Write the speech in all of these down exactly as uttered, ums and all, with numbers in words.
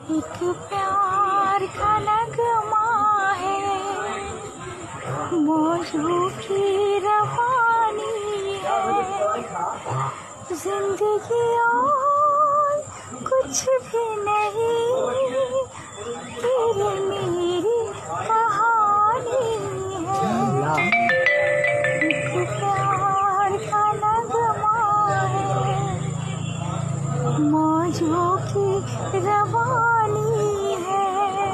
एक प्यार का नगमा है, मौजों की रवानी है, जिंदगी और कुछ भी नहीं, तेरी मेरी कहानी है। एक प्यार का नगमा है, मौजों की रवानी है,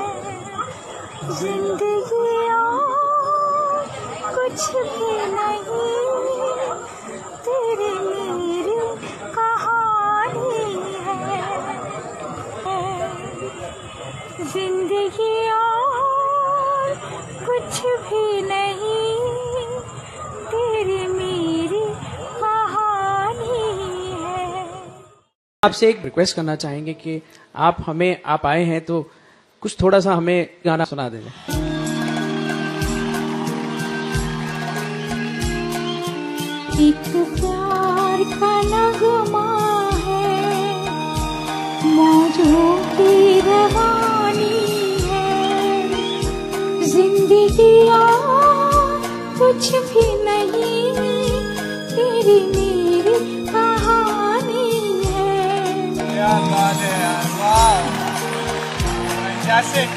जिंदगी और कुछ भी नहीं, तेरी मेरी कहानी है। जिंदगी और कुछ भी नहीं, तेरी मेरी कहानी है। आपसे एक रिक्वेस्ट करना चाहेंगे कि आप हमें आप आए हैं तो कुछ थोड़ा सा हमें गाना सुना दें। एक प्यार का नगमा है, मौजों की रवानी है, जिंदगी और कुछ भी नहीं, तेरी मेरी कहानी है। क्या बात है यार, वाह, फैंटास्टिक।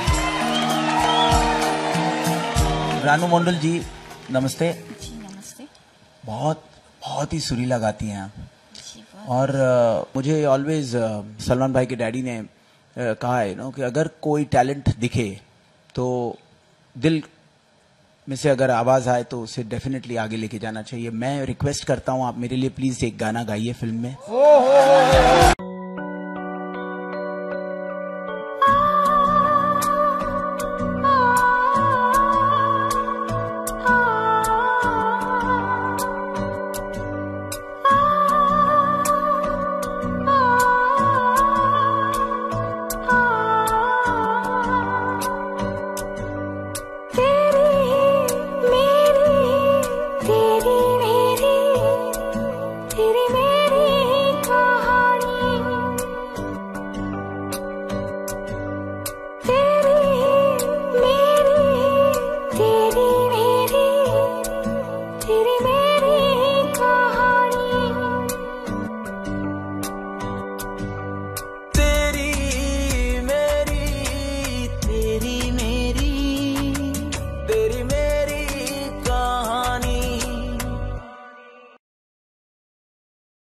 रानू मंडल जी नमस्ते। जी नमस्ते। बहुत बहुत ही सुरीला गाती हैं आप, और uh, मुझे ऑलवेज uh, सलमान भाई के डैडी ने uh, कहा है नो कि अगर कोई टैलेंट दिखे तो दिल में से अगर आवाज आए तो उसे डेफिनेटली आगे लेके जाना चाहिए। मैं रिक्वेस्ट करता हूँ आप मेरे लिए प्लीज एक गाना गाइए फिल्म में।